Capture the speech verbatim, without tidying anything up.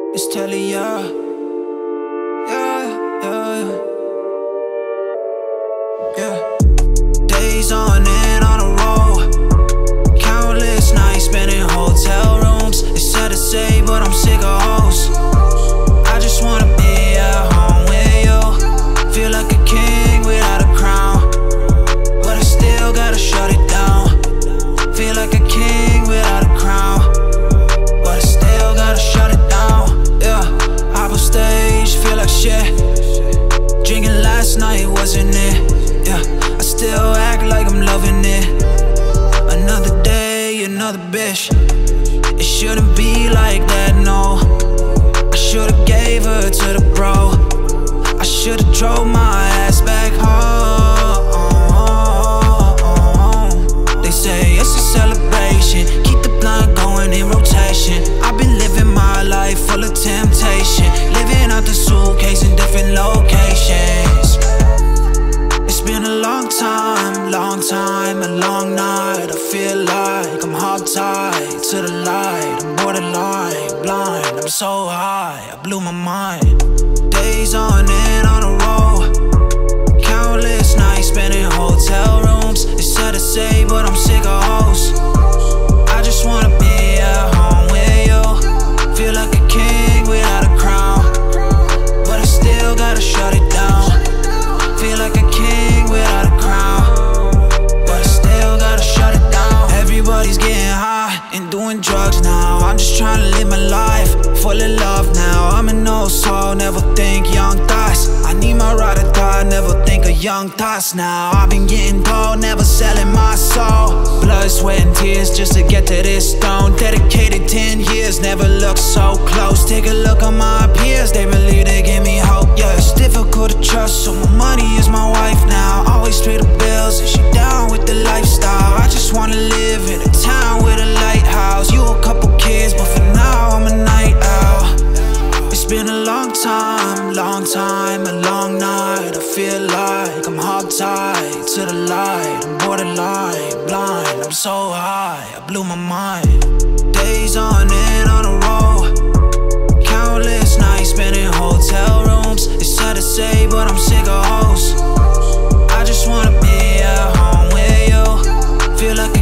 It's TELLYA. Yeah, yeah, yeah. Days on end on a roll, countless nights spent in hotel rooms. It's sad to say, but I'm sick of hoes. I just wanna be at home with you. Feel like a king without a crown, but I still gotta shut it down. Feel like a king without a crown, but I still gotta shut it down. Yeah, hop on stage, feel like shit. Drinking last night, wasn't it? Yeah, I still act like I'm loving it. Another day, another bitch. It shouldn't be like that, no. I should've gave her to the bro. I should've drove my ass back home. They say it's a celebration, keep the blunt going in rotation. I've been living my life full of temptation, living out the suitcase in different locations. It's been a long time, long time, a long night. I feel like I'm hogtied to the light. I'm borderline blind, I'm so high, I blew my mind. Days on end on a roll, countless nights spent in hotel rooms. It's sad to say, but I'm sick of hoes. I just wanna be at home with you. Feel like a king without a crown, but I still gotta shut it down. Feel like a king without a crown, but I still gotta shut it down. Everybody's getting high and doing drugs now. I'm just trying to live my life full of love now. I'm an old soul, never think young thoughts. I need my ride or die, never think of young thoughts now. I've been getting gold, never selling my soul. Blood, sweat and tears just to get to this stone. Dedicated ten years, never looked so close. Take a look at my peers, they believe they give me hope. Yeah, it's difficult to trust, so my money is my wife now. Always pay the bills and she down with the lifestyle. I just wanna live in a town with a lighthouse. You a couple kids, but for now I'm a night owl. It's been a long time, long time, a long night. I feel like I'm hogtied to the light. I'm borderline blind, I'm so high, I blew my mind. Days on end on a roll, countless nights spent in hotel rooms. It's sad to say, but I'm sick of hoes. I just wanna be at home with you. Feel like